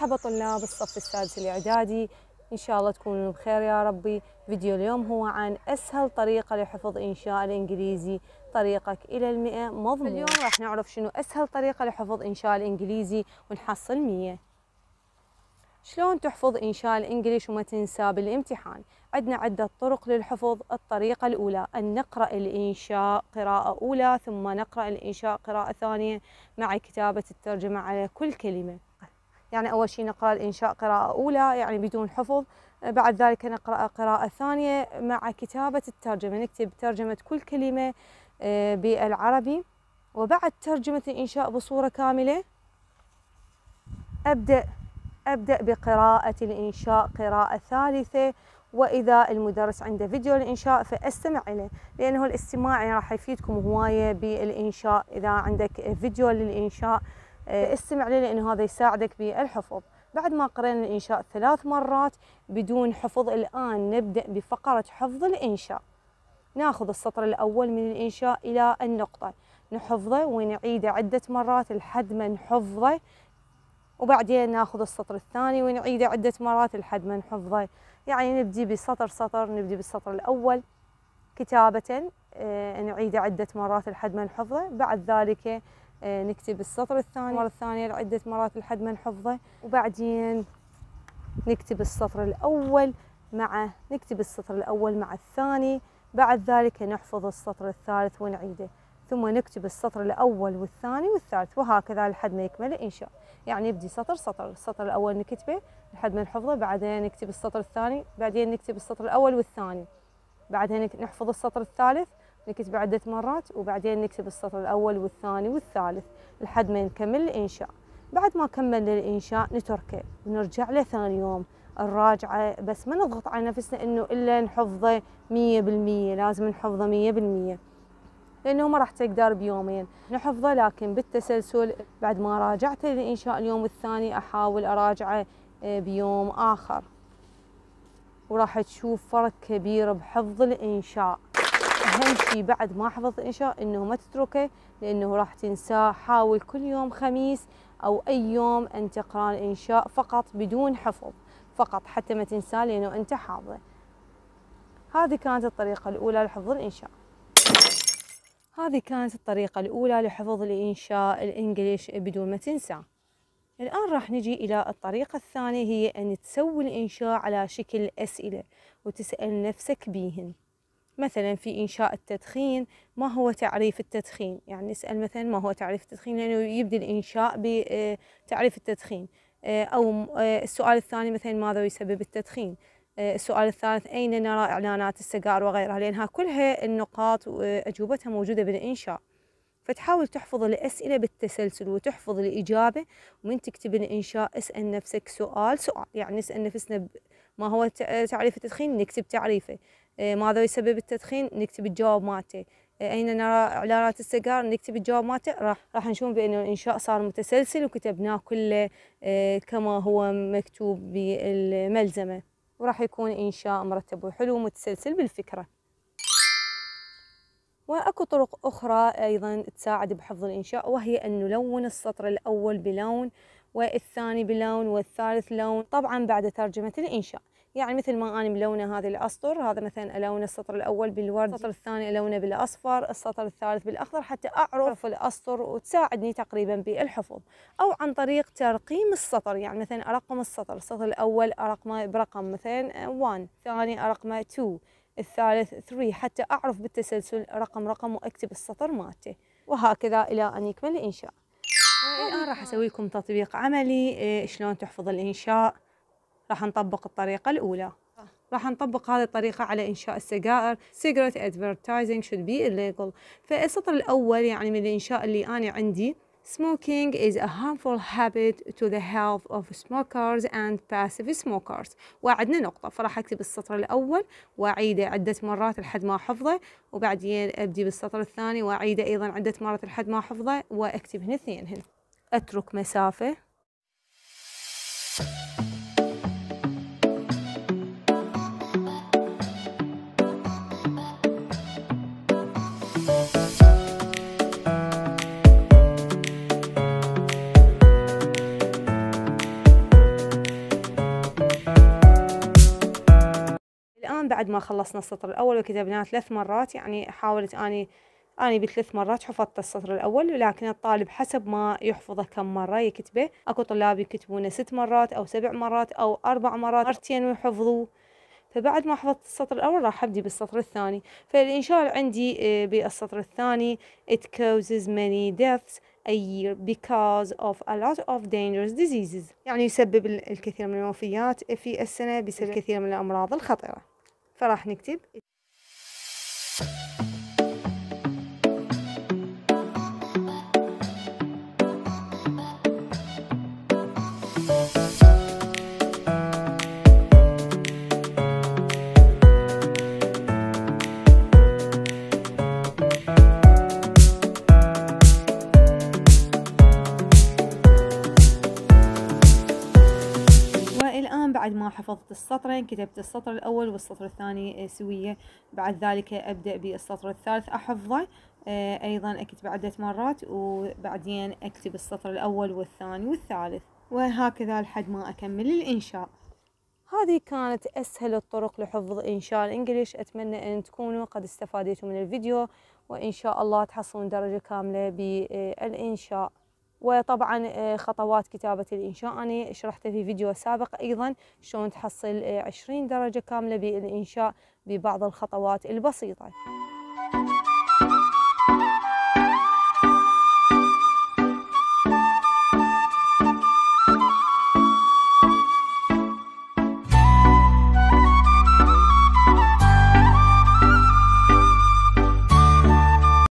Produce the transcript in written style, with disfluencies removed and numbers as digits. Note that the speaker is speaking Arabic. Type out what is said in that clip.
مرحبا طلاب الصف السادس الإعدادي، إن شاء الله تكونوا بخير يا ربي. فيديو اليوم هو عن أسهل طريقة لحفظ إنشاء الإنجليزي، طريقك إلى 100 مضمون. اليوم راح نعرف شنو أسهل طريقة لحفظ إنشاء الإنجليزي ونحصل 100. شلون تحفظ إنشاء الإنجليش وما تنسى بالامتحان؟ عندنا عدة طرق للحفظ. الطريقة الأولى أن نقرأ الإنشاء قراءة أولى، ثم نقرأ الإنشاء قراءة ثانية مع كتابة الترجمة على كل كلمة. يعني أول شيء نقرأ الإنشاء قراءة أولى يعني بدون حفظ، بعد ذلك نقرأ قراءة ثانية مع كتابة الترجمة، نكتب ترجمة كل كلمة بالعربي، وبعد ترجمة الإنشاء بصورة كاملة أبدأ بقراءة الإنشاء قراءة ثالثة. وإذا المدرس عنده فيديو الإنشاء فأستمع إليه، لأنه الاستماع يعني راح يفيدكم هواية بالإنشاء. إذا عندك فيديو للإنشاء استمع له، لأنه هذا يساعدك بالحفظ. بعد ما قرأنا الإنشاء 3 مرات بدون حفظ، الآن نبدأ بفقرة حفظ الإنشاء. ناخذ السطر الأول من الإنشاء إلى النقطة، نحفظه ونعيده عدة مرات لحد ما نحفظه، وبعدين ناخذ السطر الثاني ونعيده عدة مرات لحد ما نحفظه. يعني نبدي بسطر سطر، نبدي بالسطر الأول كتابة، نعيده عدة مرات لحد ما نحفظه، بعد ذلك نكتب السطر الثاني مرة ثانية لعدة مرات لحد ما نحفظه، وبعدين نكتب السطر الأول مع الثاني، بعد ذلك نحفظ السطر الثالث ونعيده، ثم نكتب السطر الأول والثاني والثالث، وهكذا لحد ما يكمل الإنشاء. يعني نبدي سطر سطر، السطر الأول نكتبه لحد ما نحفظه، بعدين نكتب السطر الثاني، بعدين نكتب السطر الأول والثاني، بعدين نحفظ السطر الثالث نكتبه عدة مرات، وبعدين نكتب السطر الأول والثاني والثالث لحد ما نكمل الإنشاء. بعد ما كملنا الإنشاء نتركه ونرجع له ثاني يوم نراجعه، بس ما نضغط على نفسنا إنه إلا نحفظه 100%، لازم نحفظه 100%، لأنه ما راح تقدر بيومين نحفظه، لكن بالتسلسل. بعد ما راجعته للإنشاء اليوم الثاني أحاول أراجعه بيوم آخر، وراح تشوف فرق كبير بحفظ الإنشاء. أهم شيء بعد ما حفظت الإنشاء إنه ما تتركه، لأنه راح تنساه. حاول كل يوم خميس أو أي يوم أن تقرأ الإنشاء فقط بدون حفظ، فقط حتى ما تنساه، لأنه أنت حافظه. هذه كانت الطريقة الأولى لحفظ الإنشاء. هذه كانت الطريقة الأولى لحفظ الإنشاء الإنجليش بدون ما تنسى. الآن راح نجي إلى الطريقة الثانية، هي أن تسوي الإنشاء على شكل أسئلة وتسأل نفسك بيهن. مثلا في إنشاء التدخين، ما هو تعريف التدخين؟ يعني نسأل مثلا ما هو تعريف التدخين، لأنه يبدأ الإنشاء بتعريف التدخين. أو السؤال الثاني مثلا ماذا يسبب التدخين؟ السؤال الثالث أين نرى إعلانات السجائر وغيرها، لأنها كلها النقاط وأجوبتها موجودة بالإنشاء. فتحاول تحفظ الأسئلة بالتسلسل وتحفظ الإجابة، ومن تكتب الإنشاء اسأل نفسك سؤال، يعني نسأل نفسنا ما هو تعريف التدخين، نكتب تعريفه. ماذا يسبب التدخين، نكتب الجواب مالته. أين نرى إعلانات السجائر، نكتب الجواب مالته. راح نشوف بأنه الإنشاء صار متسلسل وكتبناه كله كما هو مكتوب بالملزمة، وراح يكون إنشاء مرتب وحلو ومتسلسل بالفكرة. وأكو طرق أخرى أيضا تساعد بحفظ الإنشاء، وهي أن نلون السطر الأول بلون، والثاني بلون، والثالث لون، طبعا بعد ترجمة الإنشاء. يعني مثل ما أنا ملونة هذه الأسطر، هذا مثلا ألون السطر الأول بالورد، السطر الثاني ألونه بالأصفر، السطر الثالث بالأخضر، حتى أعرف الأسطر وتساعدني تقريبا بالحفظ. أو عن طريق ترقيم السطر، يعني مثلا أرقم السطر الأول أرقمه برقم مثلا 1، الثاني أرقمه 2، الثالث 3، حتى أعرف بالتسلسل رقم وأكتب السطر مالته، وهكذا إلى أن يكمل الإنشاء. الآن راح أسوي لكم تطبيق عملي شلون تحفظ الإنشاء. راح نطبق الطريقة الأولى، راح نطبق هذه الطريقة على إنشاء السجائر. cigarette advertising should be illegal. فالسطر الأول يعني من الإنشاء اللي أنا عندي: Smoking is a harmful habit to the health of smokers and passive smokers. وعندنا نقطة، فراح أكتب السطر الأول وأعيده عدة مرات لحد ما أحفظه، وبعدين أبدي بالسطر الثاني وأعيده أيضا عدة مرات لحد ما أحفظه، وأكتب هنا 2 هنا. أترك مسافة. بعد ما خلصنا السطر الأول وكتبناه 3 مرات، يعني حاولت أني ب3 مرات حفظت السطر الأول، لكن الطالب حسب ما يحفظه كم مرة يكتبه. أكو طلاب يكتبونه 6 مرات أو 7 مرات أو 4 مرات، مرتين ويحفظوه. فبعد ما حفظت السطر الأول راح أبدي بالسطر الثاني. فالإنشاء عندي بالسطر الثاني: It causes many deaths a year because of a lot of dangerous diseases، يعني يسبب الكثير من الوفيات في السنة بسبب الكثير من الأمراض الخطرة. فراح نكتب بعد ما حفظت السطرين كتبت السطر الأول والسطر الثاني سوية. بعد ذلك أبدأ بالسطر الثالث أحفظه أيضا أكتب عدة مرات، وبعدين أكتب السطر الأول والثاني والثالث، وهكذا لحد ما أكمل الإنشاء. هذه كانت أسهل الطرق لحفظ إنشاء الإنجليش. أتمنى أن تكونوا قد استفادتوا من الفيديو، وإن شاء الله تحصلون درجة كاملة بالإنشاء. وطبعا خطوات كتابة الإنشاء أنا شرحتها في فيديو سابق أيضا، شلون تحصل 20 درجة كاملة بالإنشاء ببعض الخطوات البسيطة.